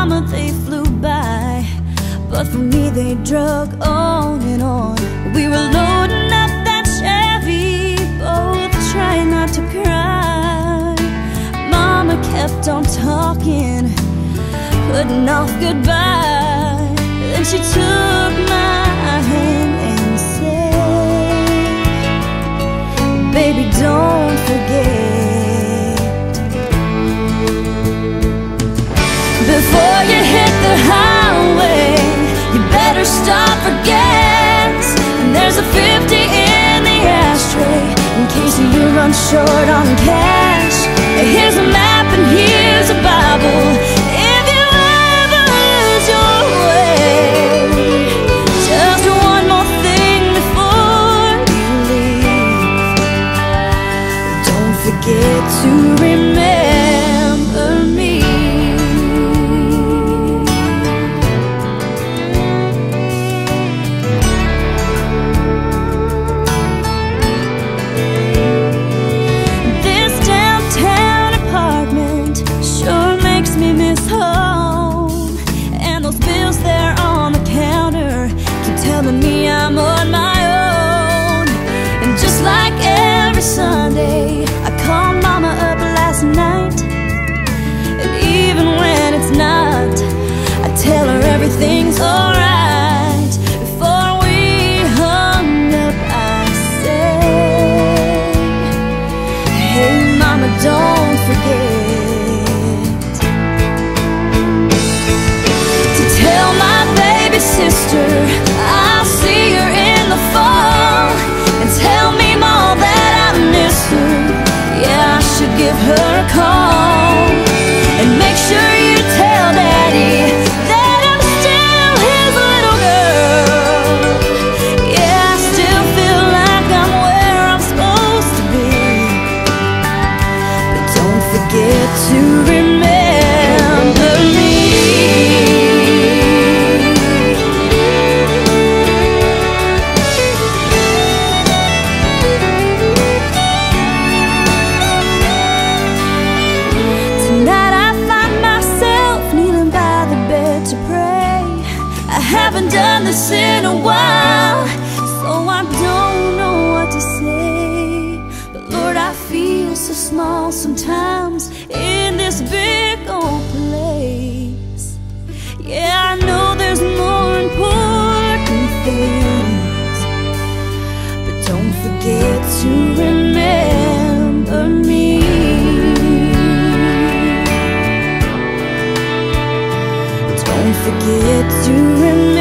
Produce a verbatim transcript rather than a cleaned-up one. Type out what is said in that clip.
mama, they flew by, but for me they drug on and on. We were loading up that Chevy, both trying not to cry. Mama kept on talking, putting off goodbye. Then she took my hand and said, baby, don't forget, before you hit the highway, you better stop for gas. And there's a fifty in the ashtray in case you run short on cash. Here's a map and here's a Bible if you ever lose your way. Just one more thing before you leave, don't forget to remember me. Me, I'm on my own. And just like every Sunday, I called mama up last night. And even when it's not, I tell her everything's alright. Before we hung up, I said, hey mama, don't forget to tell my baby sister I'll see her in the fall, and tell me, Mom, that I miss her. Yeah, I should give her a call, and make sure you tell Daddy that I'm still his little girl. Yeah, I still feel like I'm where I'm supposed to be, but don't forget to remember me. Haven't done this in a while, so I don't know what to say. But Lord, I feel so small sometimes in this big old place. Yeah, I know there's more important things, but don't forget to remember me. Don't forget to remember